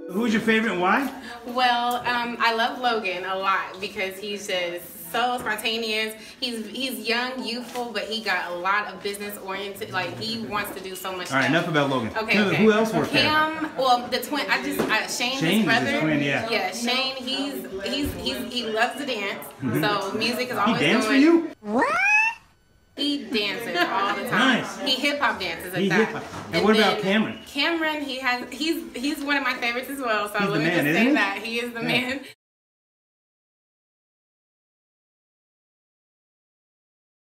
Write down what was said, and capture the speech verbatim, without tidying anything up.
Who's your favorite and why? Well, um, I love Logan a lot because he's just so spontaneous. He's he's young, youthful, but he got a lot of business oriented. Like he wants to do so much. All right, stuff. enough about Logan. Okay, Who, okay. who else worked there? Cam, well, the twin. I just uh, Shane, Shane his brother. is his twin, yeah. Yeah, Shane. He's he's he's he loves to dance. Mm-hmm. So music is He always danced for going. you? What? He dances all the time. Nice. He hip hop dances at He that. hip-hop. And what about Cameron? Cameron, he has he's he's one of my favorites as well. So He's let the me man, just isn't say he? that he is the Yeah. man.